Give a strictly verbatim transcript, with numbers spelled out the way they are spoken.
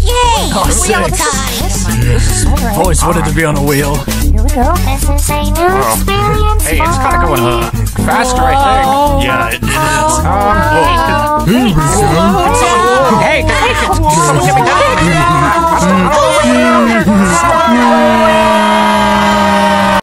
Yay! Oh, Wheel sick. time! I've always wanted to be on a wheel. Here we go. This is a new experience. Hey, it's kind of going uh, faster, I think. Yeah, it, it is. Um, Oh. hey, can, hey, can, can someone get me down?